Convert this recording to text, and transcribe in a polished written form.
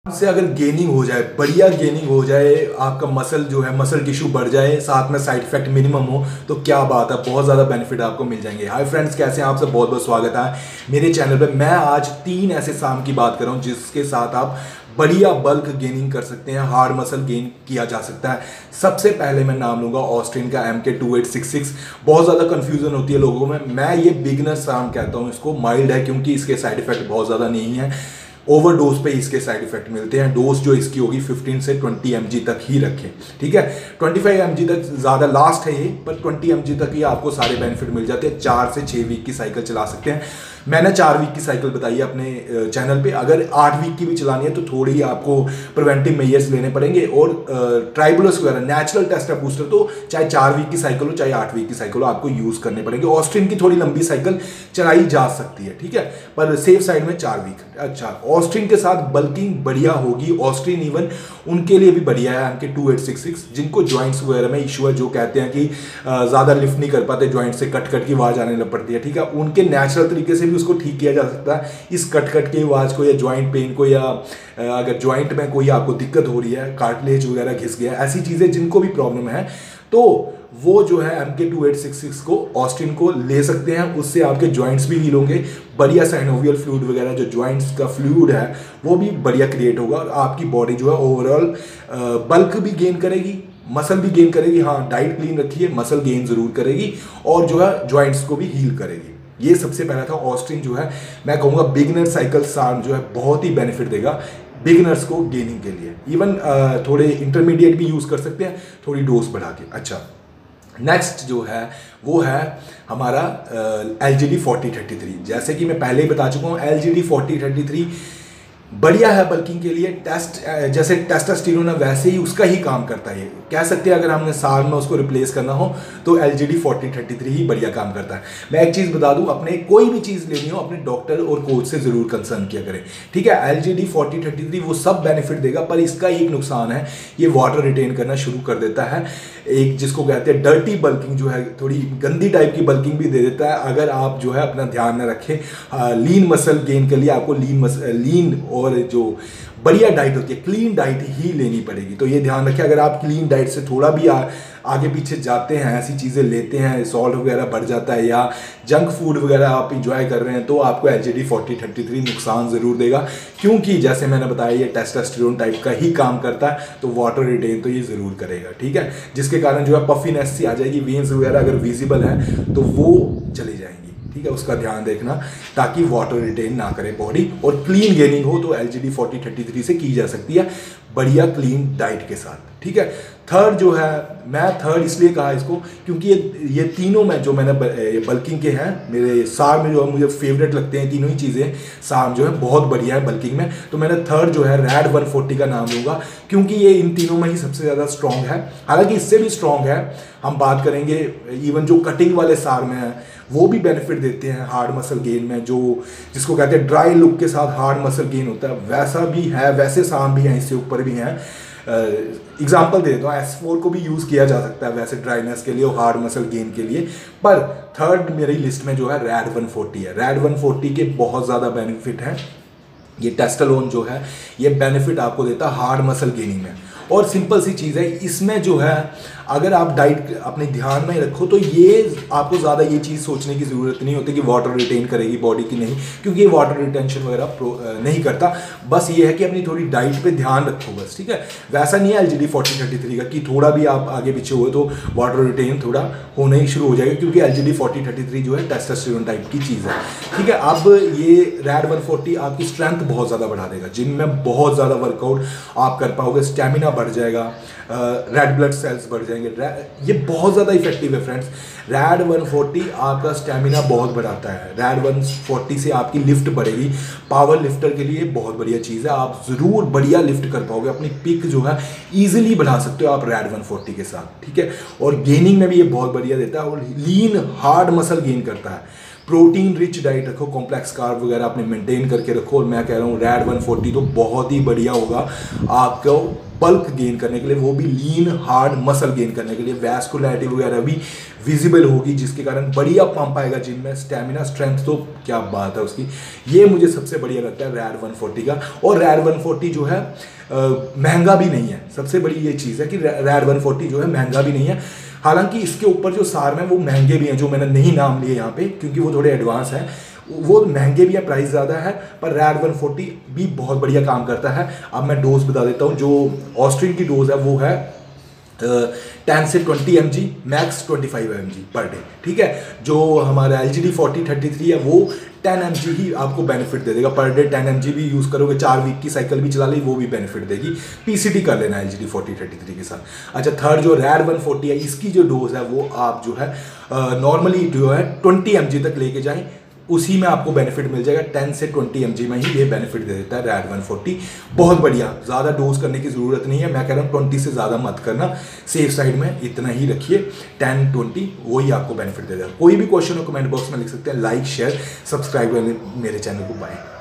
से अगर गेनिंग हो जाए, बढ़िया गेनिंग हो जाए, आपका मसल जो है मसल टिश्यू बढ़ जाए, साथ में साइड इफेक्ट मिनिमम हो, तो क्या बात है, बहुत ज़्यादा बेनिफिट आपको मिल जाएंगे। हाय फ्रेंड्स, कैसे हैं आप सब? बहुत बहुत स्वागत है मेरे चैनल पे। मैं आज 3 ऐसे साम की बात कर रहा हूँ जिसके साथ आप बढ़िया बल्क गेनिंग कर सकते हैं, हार्ड मसल गेन किया जा सकता है। सबसे पहले मैं नाम लूंगा ऑस्टिन का MK2866। बहुत ज़्यादा कंफ्यूजन होती है लोगों में। मैं ये बिगनर साम कहता हूँ इसको, माइल्ड है क्योंकि इसके साइड इफेक्ट बहुत ज़्यादा नहीं है। ओवरडोज पे इसके साइड इफेक्ट मिलते हैं। डोज जो इसकी होगी 15 से 20 mg तक ही रखें, ठीक है। 25 mg तक ज़्यादा लास्ट है ये, पर 20 mg तक ही आपको सारे बेनिफिट मिल जाते हैं। 4 से 6 वीक की साइकिल चला सकते हैं। मैंने 4 वीक की साइकिल बताई है अपने चैनल पे। अगर 8 वीक की भी चलानी है तो थोड़ी आपको प्रिवेंटिव मेजर्स लेने पड़ेंगे। और ट्राइबुलस वगैरह नेचुरल टेस्ट बूस्टर तो चाहे 4 वीक की साइकिल हो चाहे 8 वीक की साइकिल हो, आपको यूज़ करने पड़ेंगे। ऑस्ट्रिन की थोड़ी लंबी साइकिल चलाई जा सकती है, ठीक है, पर सेफ साइड में 4 वीक। अच्छा, ऑस्ट्रिन के साथ बल्किंग बढ़िया होगी। ऑस्ट्रिन इवन उनके लिए भी बढ़िया है, उनके 2866, जिनको जॉइंट्स वगैरह में इशू है, जो कहते हैं कि ज़्यादा लिफ्ट नहीं कर पाते, जॉइंट से कट कट की आवाज़ आने लग पड़ती है, ठीक है। उनके नेचुरल तरीके से भी उसको ठीक किया जा सकता है, इस कट कट की आवाज़ को या जॉइंट पेन को, या अगर जॉइंट में कोई आपको दिक्कत हो रही है, कार्टिलेज वगैरह घिस गया, ऐसी चीज़ें जिनको भी प्रॉब्लम है, तो वो जो है MK2866 को, ऑस्टिन को ले सकते हैं। उससे आपके जॉइंट्स भी हील होंगे। बढ़िया साइनोवियल फ्लूइड वगैरह, जो जॉइंट्स का फ्लूइड है वो भी बढ़िया क्रिएट होगा और आपकी बॉडी जो है ओवरऑल बल्क भी गेन करेगी, मसल भी गेन करेगी। हाँ, डाइट क्लीन रखिए, मसल गेन जरूर करेगी और जो है जॉइंट्स को भी हील करेगी। ये सबसे पहला था। ऑस्टिन जो है मैं कहूँगा बिगनर साइकिल साम जो है बहुत ही बेनिफिट देगा बिगनर्स को गेनिंग के लिए। इवन थोड़े इंटरमीडिएट भी यूज़ कर सकते हैं, थोड़ी डोज बढ़ा के। अच्छा, नेक्स्ट जो है वो है हमारा LGD4033। जैसे कि मैं पहले ही बता चुका हूँ, LGD4033 बढ़िया है बल्किंग के लिए। जैसे टेस्टोस्टेरोन है वैसे ही उसका ही काम करता है। कह सकते हैं अगर हमने साल में उसको रिप्लेस करना हो तो LGD4033 ही बढ़िया काम करता है। मैं एक चीज़ बता दूं, अपने कोई भी चीज़ लेनी हो अपने डॉक्टर और कोच से ज़रूर कंसर्न किया करें, ठीक है। LGD4033 वो सब बेनिफिट देगा, पर इसका एक नुकसान है, ये वाटर रिटेन करना शुरू कर देता है। एक जिसको कहते हैं डर्टी बल्किंग, जो है थोड़ी गंदी टाइप की बल्किंग भी दे देता है अगर आप जो है अपना ध्यान न रखें। लीन मसल गेन के लिए आपको लीन और जो बढ़िया डाइट होती है, क्लीन डाइट ही लेनी पड़ेगी। तो ये ध्यान रखें, अगर आप क्लीन डाइट से थोड़ा भी आगे पीछे जाते हैं, ऐसी चीज़ें लेते हैं, सॉल्ट वगैरह बढ़ जाता है या जंक फूड वगैरह आप इंजॉय कर रहे हैं, तो आपको LGD4033 नुकसान ज़रूर देगा। क्योंकि जैसे मैंने बताया ये टेस्टोस्टेरोन टाइप का ही काम करता है, तो वाटर रिटेन तो ये ज़रूर करेगा, ठीक है। जिसके कारण जो है पफीनेस सी आ जाएगी, वेन्स वगैरह अगर विजिबल हैं तो वो चली जाएंगी, ठीक है। उसका ध्यान देखना ताकि वाटर रिटेन ना करे बॉडी, और क्लीन गेनिंग हो तो LGD4033 से की जा सकती है बढ़िया क्लीन डाइट के साथ, ठीक है। थर्ड जो है, मैं थर्ड इसलिए कहा इसको क्योंकि ये तीनों में जो मैंने बल्किंग के हैं, मेरे सार में जो है मुझे फेवरेट लगते हैं तीनों ही चीज़ें। साम जो है बहुत बढ़िया है बल्किंग में, तो मैंने थर्ड जो है रैड 140 का नाम लूँगा क्योंकि ये इन तीनों में ही सबसे ज़्यादा स्ट्रॉन्ग है। हालांकि इससे भी स्ट्रॉन्ग है, हम बात करेंगे इवन जो कटिंग वाले सार में है वो भी बेनिफिट देते हैं हार्ड मसल गेन में, जो जिसको कहते हैं ड्राई लुक के साथ हार्ड मसल गेन होता है, वैसा भी है। वैसे साम भी हैं, इससे ऊपर भी हैं। एग्जाम्पल दे देता हूँ, S4 को भी यूज़ किया जा सकता है वैसे ड्राइनेस के लिए और हार्ड मसल गेन के लिए। पर थर्ड मेरी लिस्ट में जो है रैड 140 है। रैड 140 के बहुत ज़्यादा बेनिफिट हैं। ये टेस्टोस्टेरोन जो है ये बेनिफिट आपको देता है हार्ड मसल गेनिंग में। और सिंपल सी चीज़ है, इसमें जो है अगर आप डाइट अपने ध्यान में रखो तो ये आपको ज़्यादा ये चीज़ सोचने की ज़रूरत नहीं होती कि वाटर रिटेन करेगी बॉडी की, नहीं, क्योंकि ये वाटर रिटेंशन वगैरह नहीं करता। बस ये है कि अपनी थोड़ी डाइट पे ध्यान रखो बस, ठीक है। वैसा नहीं है LGD4033 का कि थोड़ा भी आप आगे पीछे हुए तो वाटर रिटेन थोड़ा होना ही शुरू हो जाएगा, क्योंकि LGD4033 जो है टेस्टोस्टेरोन टाइप की चीज़ है, ठीक है। अब ये रैड 140 आपकी स्ट्रेंथ बहुत ज़्यादा बढ़ा देगा, जिम में बहुत ज़्यादा वर्कआउट आप कर पाओगे, स्टेमिना बढ़ जाएगा, रेड ब्लड सेल्स बढ़ जाएंगे। ये बहुत ज़्यादा इफेक्टिव है फ्रेंड्स। रैड 140 आपका स्टेमिना बहुत बढ़ाता है। रैड 140 से आपकी लिफ्ट बढ़ेगी, पावर लिफ्टर के लिए बहुत बढ़िया चीज़ है। आप ज़रूर बढ़िया लिफ्ट कर पाओगे, अपनी पिक जो है ईजिली बढ़ा सकते हो आप रैड 140 के साथ, ठीक है। और गेनिंग में भी ये बहुत बढ़िया देता है और लीन हार्ड मसल गेन करता है। प्रोटीन रिच डाइट रखो, कॉम्प्लेक्स कार्ब वगैरह अपने मेंटेन करके रखो, और मैं कह रहा हूँ रैड 140 तो बहुत ही बढ़िया होगा आपको बल्क गेन करने के लिए, वो भी लीन हार्ड मसल गेन करने के लिए, वैस्कुलरिटी वगैरह भी विजिबल होगी, जिसके कारण बढ़िया पंप आएगा जिम में, स्टेमिना स्ट्रेंथ तो क्या बात है उसकी। ये मुझे सबसे बढ़िया लगता है रैड 140 का। और रैड 140 जो है महंगा भी नहीं है, सबसे बड़ी ये चीज़ है कि रैड 140 जो है महंगा भी नहीं है। हालांकि इसके ऊपर जो सार हैं वो महंगे भी हैं, जो मैंने नहीं नाम लिए यहाँ पे क्योंकि वो थोड़े एडवांस हैं, वो महंगे भी है, प्राइस ज़्यादा है, पर रैड 140 भी बहुत बढ़िया काम करता है। अब मैं डोज बता देता हूँ। जो ऑस्ट्रिन की डोज है वो है 10 से 20 mg, max 25 mg per day, ठीक है। जो हमारा LGD 4033 है वो 10 mg ही आपको बेनिफिट दे देगा पर डे। 10 mg भी यूज़ करोगे, 4 वीक की साइकिल भी चला ली, वो भी बेनिफिट देगी। PCT कर लेना LGD 4033 के साथ। अच्छा, थर्ड जो रैड 140 है, इसकी जो डोज है वो आप जो है नॉर्मली जो है 20 mg तक लेके जाएं, उसी में आपको बेनिफिट मिल जाएगा। 10 से 20 mg में ही ये बेनिफिट दे देता है रैड 140। बहुत बढ़िया, ज़्यादा डोज करने की ज़रूरत नहीं है। मैं कह रहा हूँ 20 से ज़्यादा मत करना, सेफ साइड में इतना ही रखिए। 10-20 वही आपको बेनिफिट दे देगा। कोई भी क्वेश्चन हो कमेंट बॉक्स में लिख सकते हैं। लाइक शेयर सब्सक्राइब मेरे चैनल को। बाय।